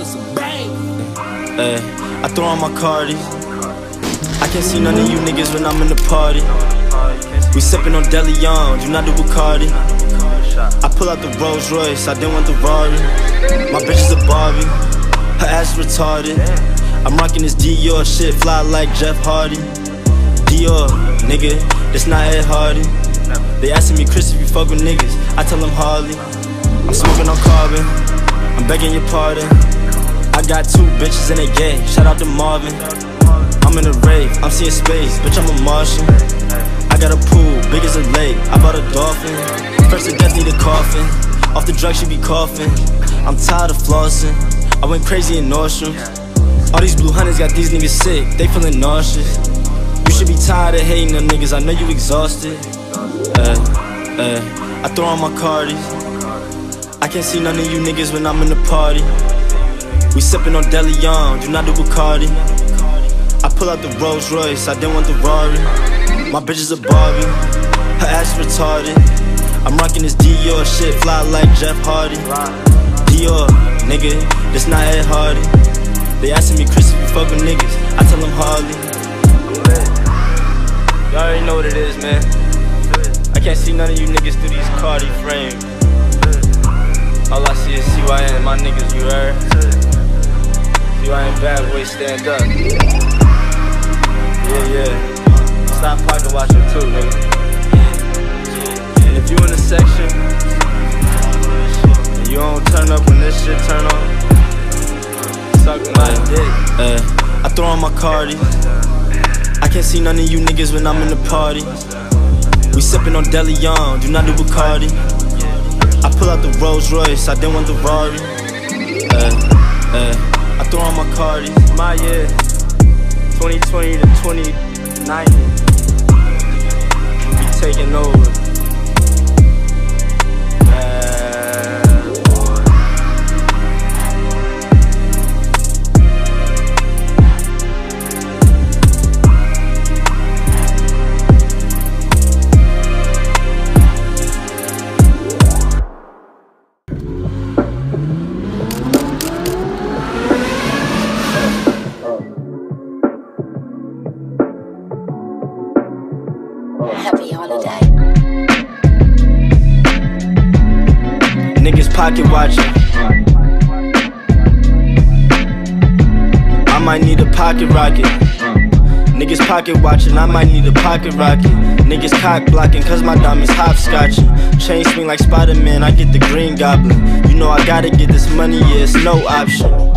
was a bang. I throw on my Cardi. I can't see none of you niggas when I'm in the party. We sippin' on De Leon, do not do Bacardi. I pull out the Rolls Royce, I didn't want the Rari. My bitch is a Barbie, her ass retarded. I'm rockin' this Dior shit, fly like Jeff Hardy. Dior, nigga, it's not Ed Hardy. They asking me, Chris, if you fuck with niggas, I tell them hardly. I'm smoking on carbon, I'm begging your pardon. I got 2 bitches and they gay, shout out to Marvin. I'm in a rave, I'm seeing space, bitch I'm a Martian. I got a pool, big as a lake, I bought a dolphin. First to death need a coffin, off the drugs she be coughing. I'm tired of flossing, I went crazy in Nordstrom. All these blue hunters got these niggas sick, they feeling nauseous. You should be tired of hating them niggas, I know you exhausted. I throw on my Cardi. I can't see none of you niggas when I'm in the party. We sippin' on De Leon, do not do Bacardi. I pull out the Rolls Royce, I didn't want the Rari. My bitch is a Barbie, her ass retarded. I'm rockin' this Dior shit, fly like Jeff Hardy. Dior, nigga, this not Ed Hardy. They asking me, Chris, if you fuck with niggas, I tell them hardly. Y'all already know what it is, man. I can't see none of you niggas through these Cardi frames. All I see is CYN, my niggas, you heard? CYN bad boy, stand up. Yeah. Stop pocket watching too, nigga. And if you in the section and you don't turn up when this shit turn on, suck my dick. I throw on my Cardi. I can't see none of you niggas when I'm in the party. We sippin' on De Leon, do not do Bacardi. I pull out the Rolls Royce, I didn't want the Rari. I throw on my Cardi. My year, 2020 to 2090. We be taking over. Happy holiday. Niggas pocket watching. I might need a pocket rocket. Niggas pocket watching, I might need a pocket rocket. Niggas cock blocking, cause my diamonds hopscotching. Chain swing like Spider-Man, I get the green goblin. You know I gotta get this money, yeah, it's no option.